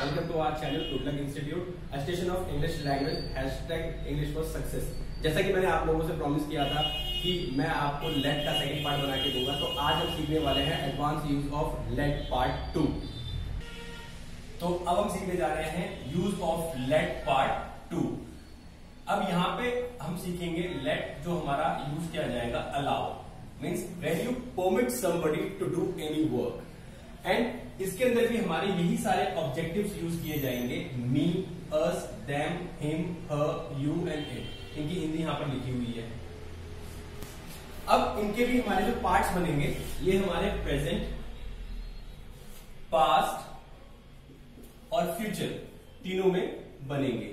Welcome to our channel Goodluck Institute, a station of English language, #English for success। जैसा कि मैंने आप लोगों से प्रॉमिस किया था कि मैं आपको लेट का सेकंड पार्ट बना के दूंगा, तो आज हम सीखने वाले हैं advance use of let part 2। तो अब हम सीखने जा रहे हैं यूज ऑफ लेट पार्ट 2। अब यहाँ पे हम सीखेंगे लेट जो हमारा यूज किया जाएगा allow, means when you permit somebody to do any work. And इसके अंदर भी हमारे यही सारे ऑब्जेक्टिव्स यूज किए जाएंगे, me, us, them, him, her, you and it. इनकी हिंदी यहां पर लिखी हुई है। अब इनके भी हमारे जो पार्ट्स बनेंगे ये हमारे प्रेजेंट, पास्ट और फ्यूचर तीनों में बनेंगे।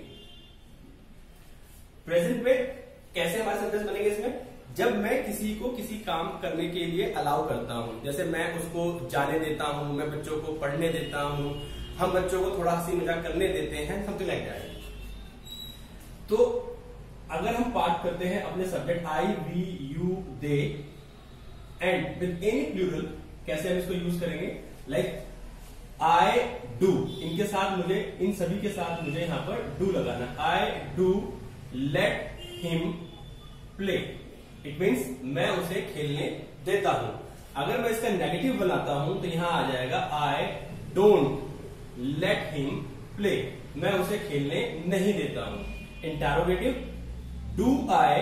प्रेजेंट में कैसे हमारे सेंटेंस बनेंगे? इसमें जब मैं किसी को किसी काम करने के लिए अलाउ करता हूं, जैसे मैं उसको जाने देता हूं, मैं बच्चों को पढ़ने देता हूं, हम बच्चों को थोड़ा हंसी मजाक करने देते हैं, समथिंग लाइक दैट। तो अगर हम बात करते हैं अपने subject I, we, you, they and with any plural, कैसे हम इसको यूज करेंगे? लाइक आई डू, इनके साथ मुझे, इन सभी के साथ मुझे यहां पर डू लगाना। I do let him play, it means मैं उसे खेलने देता हूं। अगर मैं इसका नेगेटिव बनाता हूं तो यहां आ जाएगा I don't let him play, मैं उसे खेलने नहीं देता हूं। Interrogative, do I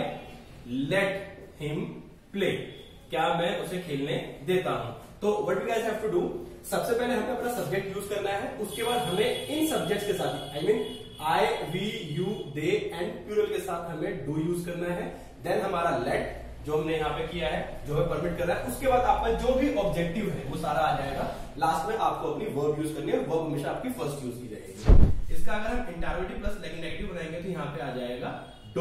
let him play, क्या मैं उसे खेलने देता हूं? तो what we guys have to do, सबसे पहले हमें अपना सब्जेक्ट यूज करना है, उसके बाद हमें इन सब्जेक्ट्स के साथ, I mean I, we, you, they and plural के साथ हमें डू यूज करना है। देन हमारा लेट जो हमने यहाँ पे किया है, जो हमें परमिट कर रहा है, उसके बाद आपका जो भी ऑब्जेक्टिव है वो सारा आ जाएगा। लास्ट में आपको अपनी वर्ब यूज करनी है, वर्ब हमेशा आपकी फर्स्ट यूज की जाएगी। इसका अगर हम इंटरोगेटिव प्लस नेगेटिव बनाएंगे तो यहाँ पे आ जाएगा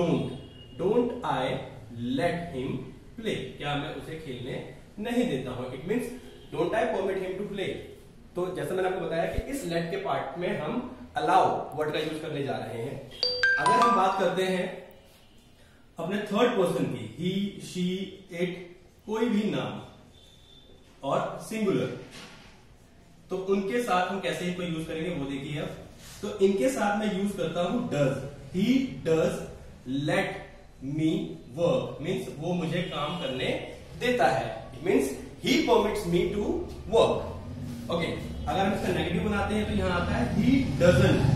don't I let him play, क्या मैं उसे खेलने नहीं देता हूं। It means don't I permit him to play. तो जैसा मैंने आपको बताया कि इस लेट के पार्ट में हम अलाउ वर्ड का यूज करने जा रहे हैं। अगर हम बात करते हैं अपने थर्ड पर्सन की, ही, शी, इट, कोई भी नाम और सिंगुलर, तो उनके साथ हम कैसे इसको यूज करेंगे वो देखिए। अब तो इनके साथ मैं यूज करता हूं does. He does let me work, means वो मुझे काम करने देता है। It means he permits me to work. Okay, अगर हम इसका नेगेटिव बनाते हैं तो यहां आता है he doesn't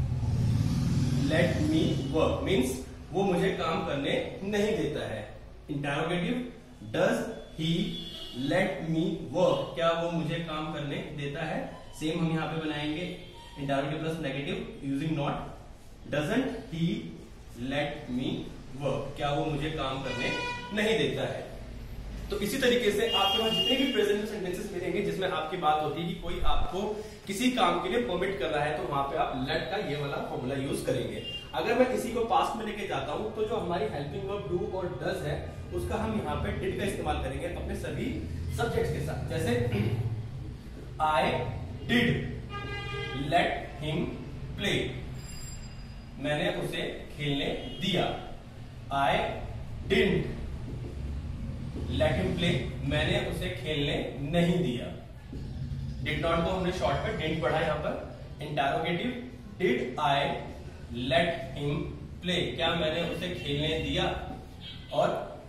let me work, means वो मुझे काम करने नहीं देता है। Interrogative, does he let me work, क्या वो मुझे काम करने देता है? सेम हम यहां पे बनाएंगे interrogative plus negative using not. Doesn't he let me work, क्या वो मुझे काम करने नहीं देता है? तो इसी तरीके से आपके पास जितने भी प्रेजेंट सेंटेंसेस मिलेंगे जिसमें आपकी बात होती है कि कोई आपको किसी काम के लिए परमिट कर रहा है, तो वहां पे आप लेट का ये वाला फॉर्मूला यूज करेंगे। अगर मैं इसी को पास्ट में लेके जाता हूं तो जो हमारी हेल्पिंग वर्ब डू और डज है उसका हम यहाँ पे डिड का इस्तेमाल करेंगे अपने सभी सब्जेक्ट्स के साथ। जैसे I did let him play, मैंने उसे खेलने दिया। I didn't let him play, मैंने उसे खेलने नहीं दिया। डिड नॉट को हमने शॉर्ट में डिडंट पढ़ा यहां पर। Interrogative, did I let him play, क्या मैंने उसे खेलने दिया? और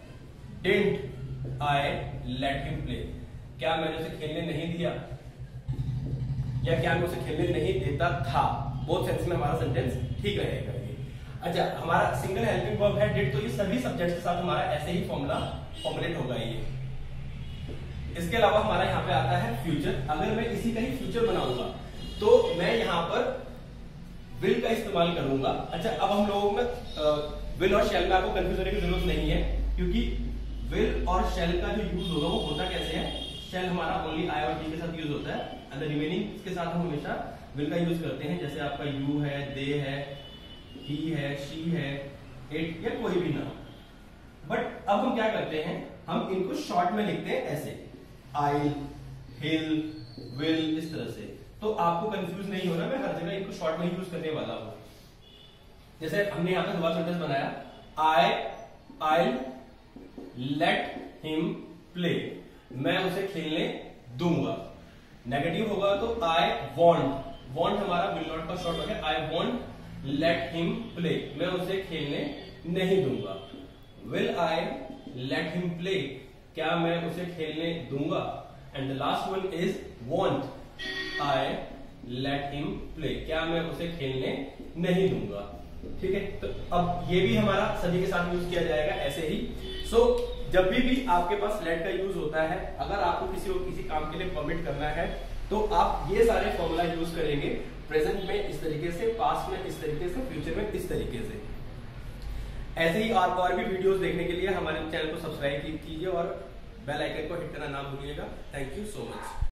didn't I let him play, क्या मैंने उसे खेलने नहीं दिया या क्या मैं उसे खेलने नहीं देता था। बोथ सेंस में हमारा सेंटेंस ठीक रहेगा। अच्छा, हमारा सिंगल हेल्पिंग वर्ब है डिड, तो ये सभी सब्जेक्ट्स के साथ हमारा ऐसे ही फॉर्मूला फॉर्मुलेट होगा ये। इसके अलावा हमारा यहाँ पे आता है फ्यूचर। अगर मैं इसी का ही फ्यूचर बनाऊंगा तो मैं यहाँ पर विल का इस्तेमाल करूंगा। अच्छा, अब हम लोगों में विल और शेल में आपको कंफ्यूज होने की जरूरत नहीं है, क्योंकि विल और शेल का जो यूज होगा वो होता कैसे है। शेल हमारा ओनली आई और टी के साथ यूज होता है, एंड रिमेनिंग के साथ हम हमेशा विल का यूज करते हैं। जैसे आपका यू है, दे है, ही है, शी है, इट या कोई भी नाम। बट अब हम क्या करते हैं, हम इनको शॉर्ट में लिखते हैं ऐसे, आई, हिल, विल, इस तरह से। तो आपको कंफ्यूज नहीं होना, मैं हर जगह इनको शॉर्ट में यूज करने वाला हूं। जैसे हमने यहां पर दोबारा सेंटेंस बनाया, आई लेट हिम प्ले, मैं उसे खेलने दूंगा। नेगेटिव होगा तो आई वॉन्ट, वॉन्ट हमारा विल नॉट का शॉर्ट हो गया I want let him play, मैं उसे खेलने नहीं दूंगा। Will I let him play, क्या मैं उसे खेलने दूंगा। And the last one is want I let him play, क्या मैं उसे खेलने नहीं दूंगा। ठीक है, तो अब ये भी हमारा सभी के साथ यूज किया जाएगा ऐसे ही। सो जब भी आपके पास लेट का यूज होता है, अगर आपको किसी को किसी काम के लिए परमिट करना है तो आप ये सारे फॉर्मूला यूज करेंगे। प्रेजेंट में इस तरीके से, पास्ट में इस तरीके से, फ्यूचर में इस तरीके से। ऐसे ही आप और भी वीडियोस देखने के लिए हमारे चैनल को सब्सक्राइब कीजिए और बेल आइकन को हिट करना ना भूलिएगा। Thank you so much.